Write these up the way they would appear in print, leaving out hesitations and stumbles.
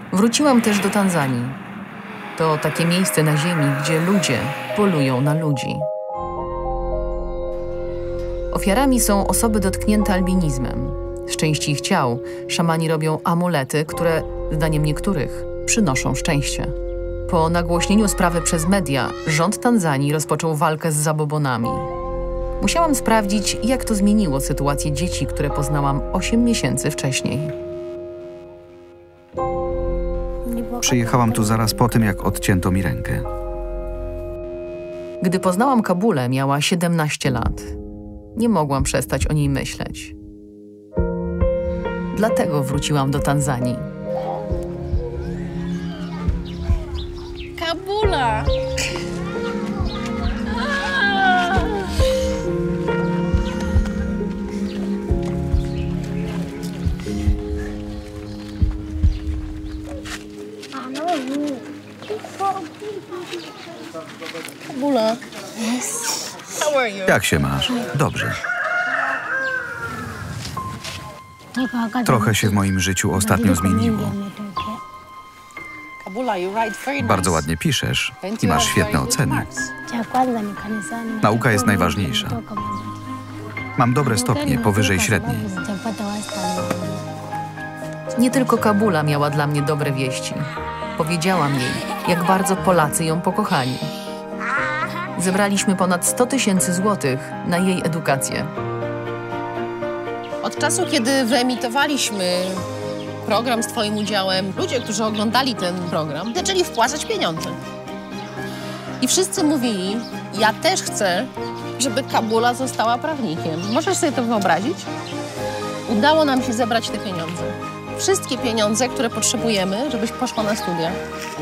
Wróciłam też do Tanzanii. To takie miejsce na ziemi, gdzie ludzie polują na ludzi. Ofiarami są osoby dotknięte albinizmem. Z części ich ciał szamani robią amulety, które, zdaniem niektórych, przynoszą szczęście. Po nagłośnieniu sprawy przez media, rząd Tanzanii rozpoczął walkę z zabobonami. Musiałam sprawdzić, jak to zmieniło sytuację dzieci, które poznałam 8 miesięcy wcześniej. Przyjechałam tu zaraz po tym, jak odcięto mi rękę. Gdy poznałam Kabulę, miała 17 lat. Nie mogłam przestać o niej myśleć. Dlatego wróciłam do Tanzanii. Kabula! Kabula. How are you? Jak się masz? Dobrze. Trochę się w moim życiu ostatnio zmieniło. Kabula, you write very nice. Bardzo ładnie piszesz i masz świetne oceny. Nauka jest najważniejsza. Mam dobre stopnie, powyżej średniej. Nie tylko Kabula miała dla mnie dobre wieści. Powiedziałam jej, jak bardzo Polacy ją pokochali. Zebraliśmy ponad 100 000 złotych na jej edukację. Od czasu, kiedy wyemitowaliśmy program z twoim udziałem, ludzie, którzy oglądali ten program, zaczęli wpłacać pieniądze. I wszyscy mówili, ja też chcę, żeby Kabula została prawnikiem. Możesz sobie to wyobrazić? Udało nam się zebrać te pieniądze. Wszystkie pieniądze, które potrzebujemy, żebyś poszła na studia.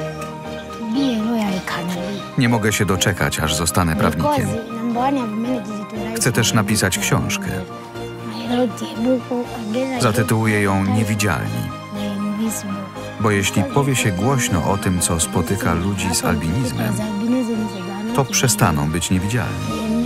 Nie mogę się doczekać, aż zostanę prawnikiem. Chcę też napisać książkę. Zatytułuję ją Niewidzialni. Bo jeśli powie się głośno o tym, co spotyka ludzi z albinizmem, to przestaną być niewidzialni.